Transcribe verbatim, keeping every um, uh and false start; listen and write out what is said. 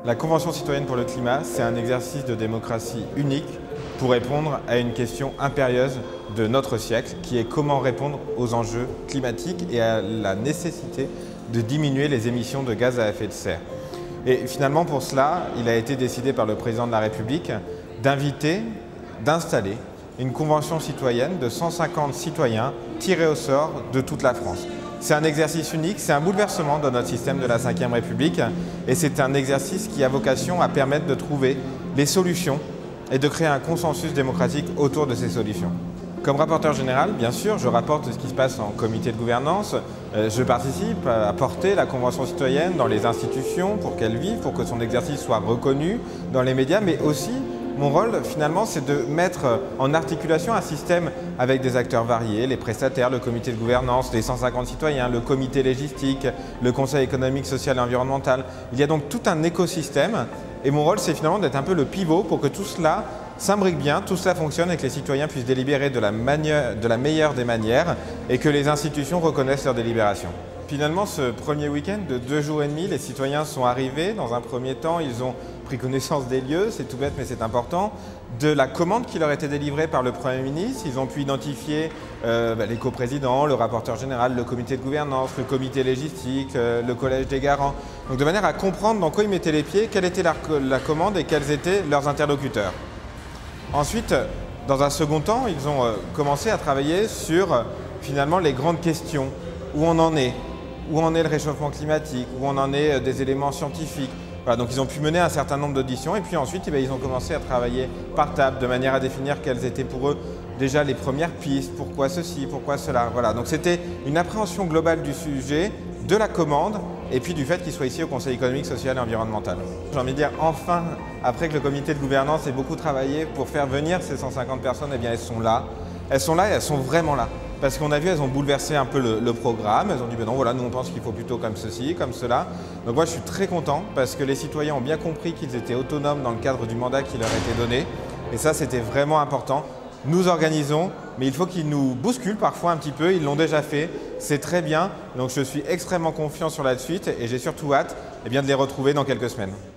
La Convention citoyenne pour le climat, c'est un exercice de démocratie unique pour répondre à une question impérieuse de notre siècle, qui est comment répondre aux enjeux climatiques et à la nécessité de diminuer les émissions de gaz à effet de serre. Et finalement, pour cela, il a été décidé par le président de la République d'inviter, d'installer une convention citoyenne de cent cinquante citoyens tirés au sort de toute la France. C'est un exercice unique, c'est un bouleversement dans notre système de la cinquième République et c'est un exercice qui a vocation à permettre de trouver les solutions et de créer un consensus démocratique autour de ces solutions. Comme rapporteur général, bien sûr, je rapporte ce qui se passe en comité de gouvernance. Je participe à porter la Convention citoyenne dans les institutions pour qu'elle vive, pour que son exercice soit reconnu dans les médias, mais aussi mon rôle, finalement, c'est de mettre en articulation un système avec des acteurs variés, les prestataires, le comité de gouvernance, les cent cinquante citoyens, le comité légistique, le conseil économique, social et environnemental. Il y a donc tout un écosystème et mon rôle, c'est finalement d'être un peu le pivot pour que tout cela s'imbrique bien, tout cela fonctionne et que les citoyens puissent délibérer de la, manière, de la meilleure des manières et que les institutions reconnaissent leur délibération. Finalement, ce premier week-end de deux jours et demi, les citoyens sont arrivés. Dans un premier temps, ils ont pris connaissance des lieux, c'est tout bête mais c'est important, de la commande qui leur était délivrée par le Premier ministre. Ils ont pu identifier euh, bah, les coprésidents, le rapporteur général, le comité de gouvernance, le comité légistique, euh, le collège des garants. Donc de manière à comprendre dans quoi ils mettaient les pieds, quelle était la, la commande et quels étaient leurs interlocuteurs. Ensuite, dans un second temps, ils ont euh, commencé à travailler sur euh, finalement les grandes questions, où on en est, où en est le réchauffement climatique, où on en est euh, des éléments scientifiques. Voilà, donc ils ont pu mener un certain nombre d'auditions et puis ensuite eh bien, ils ont commencé à travailler par table de manière à définir quelles étaient pour eux déjà les premières pistes, pourquoi ceci, pourquoi cela. Voilà, donc c'était une appréhension globale du sujet, de la commande et puis du fait qu'ils soient ici au Conseil économique, social et environnemental. J'ai envie de dire enfin, après que le comité de gouvernance ait beaucoup travaillé pour faire venir ces cent cinquante personnes, eh bien elles sont là. Elles sont là et elles sont vraiment là. Parce qu'on a vu, elles ont bouleversé un peu le, le programme. Elles ont dit, ben non, voilà, nous on pense qu'il faut plutôt comme ceci, comme cela. Donc moi je suis très content parce que les citoyens ont bien compris qu'ils étaient autonomes dans le cadre du mandat qui leur était donné. Et ça, c'était vraiment important. Nous organisons, mais il faut qu'ils nous bousculent parfois un petit peu. Ils l'ont déjà fait. C'est très bien. Donc je suis extrêmement confiant sur la suite et j'ai surtout hâte eh bien, de les retrouver dans quelques semaines.